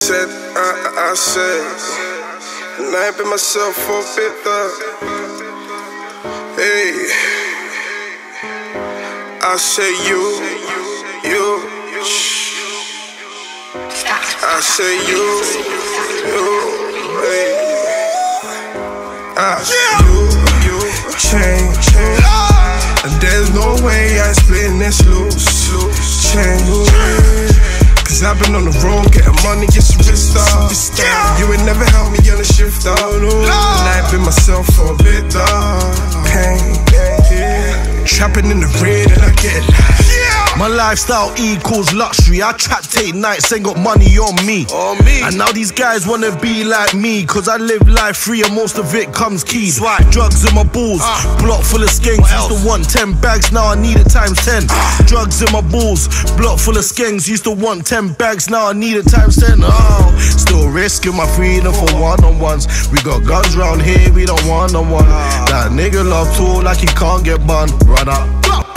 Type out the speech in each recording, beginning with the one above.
said, I said, and I ain't been myself for a bit though. Hey, I say you, I say you, hey, you change, and there's no way I'm splitting this loose, change. Cause I've been on the road, getting money, get some wrist off. You ain't never helped me on the shift, dog. And I ain't been myself for a bit, dog. Pain, trapping in the red and I get life. My lifestyle equals luxury. I trap take nights, ain't got money on me. And now these guys wanna be like me, cause I live life free and most of it comes keyed. Drugs in my balls, block full of skanks. Used to want 10 bags, now I need it times 10. Drugs in my balls, block full of skanks. Used to want 10 bags, now I need it times 10. Oh, still risking my freedom for one-on-ones. We got guns round here, we don't one-on-one. That nigga love tool like he can't get bun. Run up.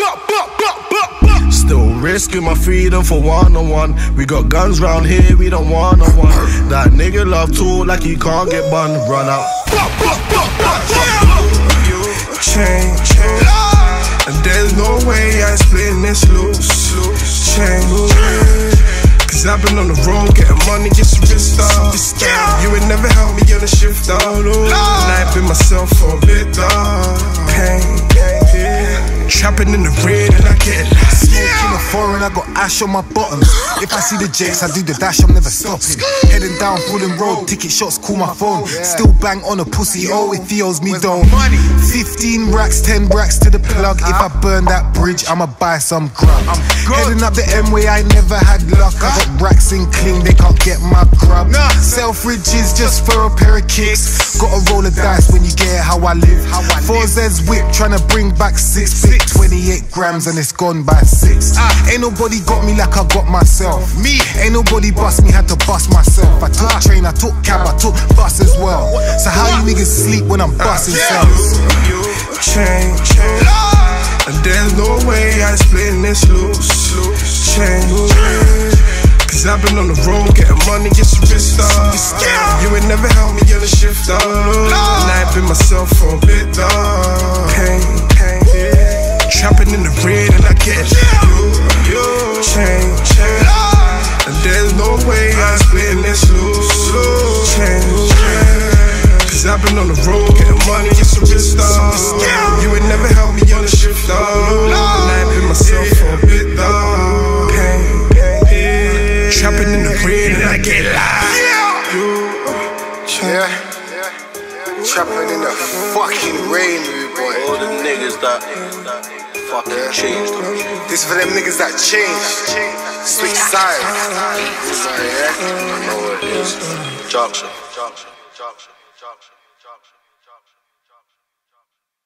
Still risking my freedom for one-on-one. We got guns round here, we don't one-on-one. That nigga love tool like he can't get bun. Run out. You change, and there's no way I'm splitting this loose, change. Cause I've been on the road, getting money, get some wrist off. You ain't never helped me on the shift, dog. And I ain't been myself for a bit, dog. Pain, trapping in the red and I get lost. Smoking a foreign, I got ash on my bottoms. If I see the jakes, I do the dash, I'm never stopping. Heading down Fulham Road, ticket shots, call my phone. Still bang on a pussy, oh if he owes me don't. 15 racks, 10 racks to the plug. If I burn that bridge, I'ma buy some grub. Heading up the M-way, I never had luck. I got racks in clean, they can't get my grub. Selfridges just for a pair of kicks. Gotta roll the dice when you get how I live. 4Z's whip, tryna bring back 6 bit. 28 grams and it's gone by 6. Ain't nobody got me like I got myself. Ain't nobody bust me, had to bust myself. I took train, I took cab, I took bus as well. So how you niggas sleep when I'm busting cells? You change, and there's no way I'm splitting this loose, change. Cause I've been on the road, getting money, get some wrist off. You ain't never helped me on the shift, dog. And I ain't been myself for a bit, dog. Pain, trapping in the red and I get you change, and there's no way I'm splitting this loose, change. Cause I've been on the road, getting money, get some wrist off. You ain't never helped me on the shift, dog. And I ain't been myself for a bit, dog. Pain, trapping in the red and I get live. Trapping in the fucking rain, boy. All the niggas that fucking changed. This for them niggas that changed. Switch sides. I know what it is. Johnson.